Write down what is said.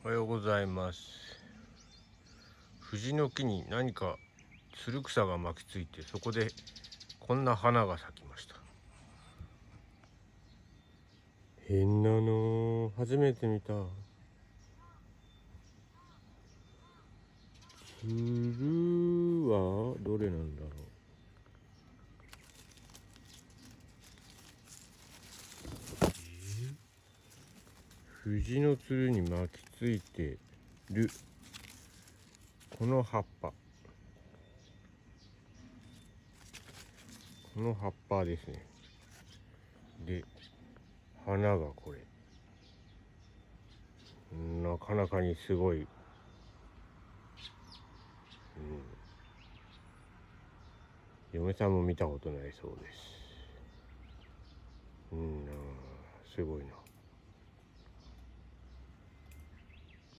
おはようございます。藤の木に何かつる草が巻きついて、そこでこんな花が咲きました。変なの、初めて見た。つるはどれなんだろう。藤のつるに巻きついてるこの葉っぱ、この葉っぱですね。で、花がこれ、なかなかにすごい、嫁さんも見たことないそうです。すごいな。